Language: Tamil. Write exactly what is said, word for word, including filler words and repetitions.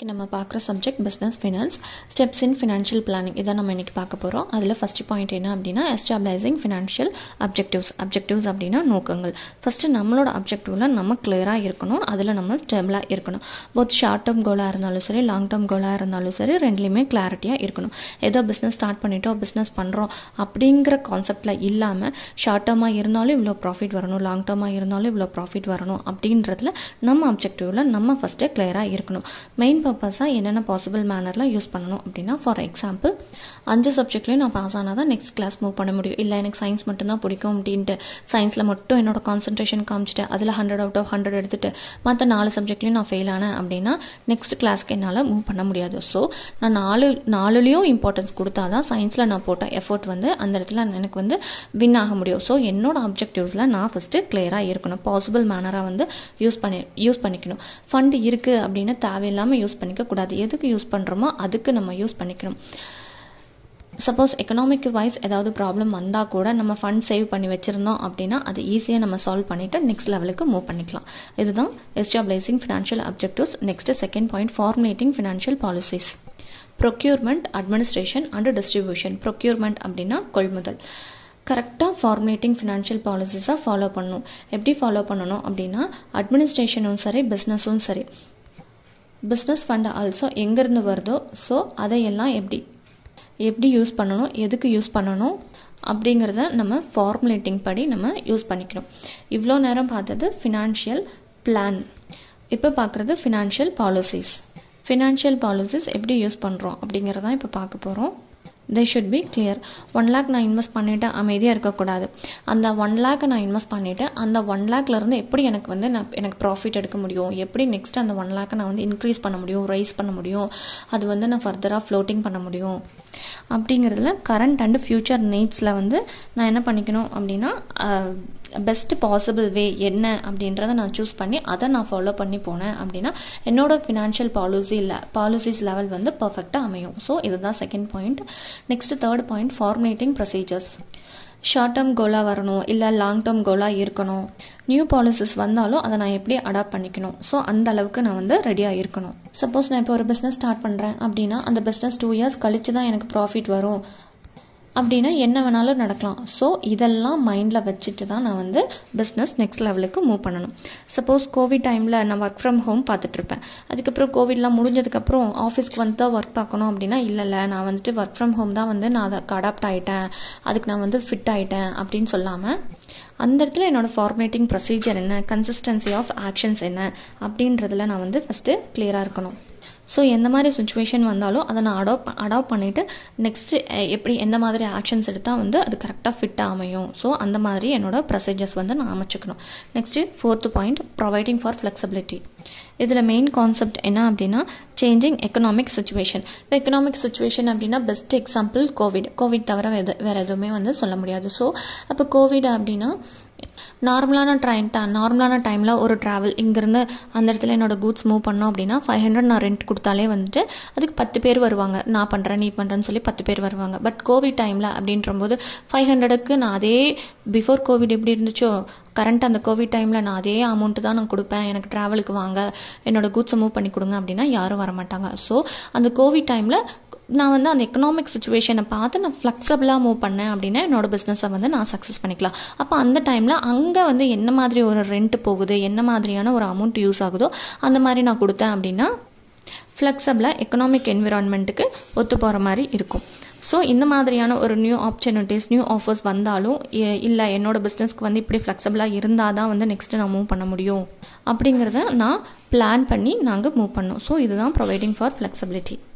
இன்னைக்கு நம்ம பார்க்குற subject business finance steps in financial planning இதை நம்ம இன்னைக்கு பார்க்க போகிறோம். அதில் ஃபர்ஸ்ட் பாயிண்ட் என்ன அப்படின்னா எஸ்டாப்ளைசிங் ஃபினான்ஷியல் அப்ஜெக்டிவ்ஸ். அப்ஜெக்டிவ்ஸ் அப்படின்னா நோக்கங்கள். ஃபஸ்ட்டு நம்மளோட அப்ஜெக்டிவில் நம்ம கிளியராக இருக்கணும், அதில் நம்ம ஸ்டெபிளாக இருக்கணும். போத் ஷார்ட் டேர்ம் கோலாக இருந்தாலும் சரி, லாங் டேர்ம் கோலாக இருந்தாலும் சரி, ரெண்டுலேயுமே கிளாரிட்டியாக இருக்கணும். ஏதோ பிஸ்னஸ் ஸ்டார்ட் பண்ணிட்டோம், பிஸ்னஸ் பண்ணுறோம் அப்படிங்கிற கான்செப்டில் இல்லாமல் ஷார்ட் டேர்மாக இருந்தாலும் இவ்வளோ ப்ராஃபிட் வரணும், லாங் டேர்மாக இருந்தாலும் இவ்வளோ ப்ராஃபிட் வரணும் அப்படின்றதுல நம்ம அப்ஜெக்டிவில் நம்ம ஃபஸ்ட்டு கிளியராக இருக்கணும். மெயின் பர்பஸாக என்னென்ன பாசிபிள் மேனரில் யூஸ் பண்ணணும் அப்படின்னா, ஃபார் எக்ஸாம்பிள் அஞ்சு சப்ஜெக்ட்லேயும் நான் பாஸ் ஆனால் தான் நெக்ஸ்ட் கிளாஸ் மூவ் பண்ண முடியும். இல்லை எனக்கு சயின்ஸ் மட்டும்தான் பிடிக்கும் அப்படின்ட்டு சயின்ஸில் மட்டும் என்னோட கான்சன்ட்ரேஷன் காமிச்சிட்டு அதில் ஹண்ட்ரட் அவுட் ஆஃப் ஹண்ட்ரட் எடுத்துகிட்டு மற்ற நாலு சப்ஜெக்ட்லேயும் நான் ஃபெயில் ஆனேன் அப்படின்னா நெக்ஸ்ட் கிளாஸ்க்கு என்னால் மூவ் பண்ண முடியாது. ஸோ நான் நாலு நாலுலேயும் இம்பார்ட்டன்ஸ் கொடுத்தா தான் சயின்ஸில் நான் போட்ட எஃபோர்ட் வந்து அந்த இடத்துல எனக்கு வந்து வின் ஆக முடியும். ஸோ என்னோட அப்ஜெக்டிவ்ஸில் நான் ஃபஸ்ட்டு கிளியராக இருக்கணும், பாசிபிள் மேனராக வந்து யூஸ் பண்ணி யூஸ் பண்ணிக்கணும். ஃபண்டு இருக்குது அப்படின்னு தேவையில்லாமல் யூஸ் பண்ணிக்க கூடாது. எதுக்கு யூஸ் பண்ணுறோமோ அதுக்கு நம்ம யூஸ் பண்ணிக்கணும். சப்போஸ் எக்கனாமிக் வைஸ் ஏதாவது ப்ராப்ளம் வந்தால் கூட நம்ம ஃபண்ட் சேவ் பண்ணி வச்சுருந்தோம் அப்படின்னா அது ஈஸியாக நம்ம சால்வ் பண்ணிவிட்டு நெக்ஸ்ட் லெவலுக்கு மூவ் பண்ணிக்கலாம். இதுதான் establishing financial objectives. Next second point formulating financial policies. Procurement, administration and distribution. Procurement அப்படின்னா கொள்முதல். கரெக்டாக ஃபார்முலேட்டிங் ஃபினான்ஷியல் பாலிசிஸாக ஃபாலோ பண்ணணும். எப்படி ஃபாலோ பண்ணணும் அப்படின்னா, அட்மினிஸ்ட்ரேஷனும் சரி, பிஸ்னஸும் சரி, பிஸ்னஸ் ஃபண்ட் ஆல்சோ எங்கேருந்து வருதோ ஸோ அதையெல்லாம் எப்படி எப்படி யூஸ் பண்ணணும், எதுக்கு யூஸ் பண்ணணும் அப்படிங்கிறத நம்ம ஃபார்முலேட்டிங் படி நம்ம யூஸ் பண்ணிக்கணும். இவ்வளோ நேரம் பார்த்தது ஃபினான்ஷியல் பிளான், இப்போ பார்க்குறது ஃபினான்ஷியல் பாலிசிஸ். ஃபினான்ஷியல் பாலிசிஸ் எப்படி யூஸ் பண்ணுறோம் அப்படிங்கிறதான் இப்போ பார்க்க போகிறோம். they should be clear. One lakh நான் இன்வெஸ்ட் பண்ணிவிட்டு அமைதியாக இருக்கக்கூடாது. அந்த ஒன் லேக்கை நான் இன்வெஸ்ட் பண்ணிவிட்டு அந்த ஒன் லேக்லேருந்து எப்படி எனக்கு வந்து நான் எனக்கு ப்ராஃபிட் எடுக்க முடியும், எப்படி நெக்ஸ்ட் அந்த ஒன் லேக்கை நான் வந்து இன்க்ரீஸ் பண்ண முடியும், ரைஸ் பண்ண முடியும், அது வந்து நான் ஃபர்தராக ஃப்ளோட்டிங் பண்ண முடியும் அப்படிங்கிறதுல கரண்ட் அண்ட் ஃப்யூச்சர் நீட்ஸில் வந்து நான் என்ன பண்ணிக்கணும் அப்படின்னா பெஸ்ட் பாசிபிள் வே என்ன அப்படின்றத நான் சூஸ் பண்ணி அதை நான் ஃபாலோ பண்ணி போனேன் அப்படின்னா என்னோட ஃபினான்ஷியல் பாலிசி இல்லை பாலிசிஸ் லெவல் வந்து பர்ஃபெக்டாக அமையும். ஸோ இதுதான் second point. Next third point formulating procedures. Short term கோலாக வரணும், இல்லை லாங் டேர்ம் கோலாக இருக்கணும், நியூ பாலிசிஸ் வந்தாலும் அதை நான் எப்படி அடாப்ட் பண்ணிக்கணும், ஸோ அந்த அளவுக்கு நான் வந்து ரெடியாக இருக்கணும். சப்போஸ் நான் இப்போ ஒரு பிஸ்னஸ் ஸ்டார்ட் பண்ணுறேன் அப்படின்னா அந்த பிஸ்னஸ் டூ இயர்ஸ் கழிச்சு தான் எனக்கு ப்ராஃபிட் வரும் அப்படின்னா என்ன வேணாலும் நடக்கலாம். ஸோ இதெல்லாம் மைண்டில் வச்சுட்டு தான் நான் வந்து பிஸ்னஸ் நெக்ஸ்ட் லெவலுக்கு மூவ் பண்ணணும். சப்போஸ் கோவிட் டைமில் நான் ஒர்க் ஃப்ரம் ஹோம் பார்த்துட்ருப்பேன், அதுக்கப்புறம் கோவிட்லாம் முடிஞ்சதுக்கப்புறம் ஆஃபீஸ்க்கு வந்து தான் ஒர்க் பார்க்கணும் அப்படின்னா இல்லை இல்லை நான் வந்துட்டு ஒர்க் ஃப்ரம் ஹோம் தான் வந்து நான் அதுக்கு அடாப்ட் ஆகிட்டேன், அதுக்கு நான் வந்து ஃபிட் ஆகிட்டேன் அப்படின்னு சொல்லாமல் அந்த இடத்துல என்னோடய ஃபார்முலேட்டிங் ப்ரொசீஜர் என்ன, கன்சிஸ்டன்சி ஆஃப் ஆக்ஷன்ஸ் என்ன அப்படின்றதுல நான் வந்து ஃபஸ்ட்டு கிளியராக இருக்கணும். ஸோ எந்த மாதிரி சுச்சுவேஷன் வந்தாலும் அதை நான் அடாப்ட் அடாப்ட் பண்ணிவிட்டு நெக்ஸ்ட்டு எப்படி எந்த மாதிரி ஆக்ஷன்ஸ் எடுத்தால் வந்து அது கரெக்டாக ஃபிட்டாக அமையும், ஸோ அந்த மாதிரி என்னோட ப்ரொசீஜர்ஸ் வந்து நான் அமைச்சுக்கணும். Next fourth point providing for flexibility. இதில் மெயின் கான்செப்ட் என்ன அப்படின்னா சேஞ்சிங் எக்கனாமிக் சுச்சுவேஷன். இப்போ எக்கனாமிக் சுச்சுவேஷன் அப்படின்னா பெஸ்ட் எக்ஸாம்பிள் கோவிட். கோவிட் தவிர எது வேறு எதுவுமே வந்து சொல்ல முடியாது. ஸோ அப்போ கோவிட் அப்படின்னா நார்மலான ட்ரைன் நார்மலான டைமில் ஒரு ட்ராவல் இங்கேருந்து அந்த இடத்துல என்னோடய கூட்ஸ் மூவ் பண்ணோம் அப்படின்னா ஃபைவ் ஹண்ட்ரட் நான் ரெண்ட் கொடுத்தாலே வந்துட்டு அதுக்கு பத்து பேர் வருவாங்க, நான் பண்ணுறேன் நீ பண்ணுறேன்னு சொல்லி பத்து பேர் வருவாங்க. பட் கோவிட் டைமில் அப்படின்றம்போது ஃபைவ் ஹண்ட்ரடுக்கு நான் அதே பிஃபோர் கோவிட் எப்படி இருந்துச்சோ கரண்ட் அந்த கோவிட் டைமில் நான் அதே அமௌண்ட்டு தான் நான் கொடுப்பேன், எனக்கு ட்ராவலுக்கு வாங்க என்னோட கூட்ஸை மூவ் பண்ணி கொடுங்க அப்படின்னா யாரும் வரமாட்டாங்க. ஸோ அந்த கோவிட் டைமில் நான் வந்து அந்த எக்கனாமிக் சுச்சுவேஷனை பார்த்து நான் ஃப்ளெக்சிபிளாக மூவ் பண்ணேன் அப்படின்னா என்னோட பிஸ்னஸை வந்து நான் சக்ஸஸ் பண்ணிக்கலாம். அப்போ அந்த டைமில் அங்கே வந்து என்ன மாதிரி ஒரு ரெண்ட் போகுது, என்ன மாதிரியான ஒரு அமௌண்ட் யூஸ் ஆகுதோ அந்த மாதிரி நான் கொடுத்தேன் அப்படின்னா ஃப்ளெக்சிபிளாக எக்கனாமிக் என்விரான்மெண்ட்டுக்கு ஒத்து போகிற மாதிரி இருக்கும். ஸோ இந்த மாதிரியான ஒரு நியூ ஆப்பர்ச்சுனிட்டிஸ் நியூ ஆஃபர்ஸ் வந்தாலும் இல்லை என்னோட பிஸ்னஸ்க்கு வந்து இப்படி ஃப்ளெக்சிபிளாக இருந்தால் தான் வந்து நெக்ஸ்ட்டு நான் மூவ் பண்ண முடியும் அப்படிங்கிறத நான் பிளான் பண்ணி நாங்கள் மூவ் பண்ணோம். ஸோ இதுதான் ப்ரொவைடிங் ஃபார் ஃப்ளெக்சிபிலிட்டி.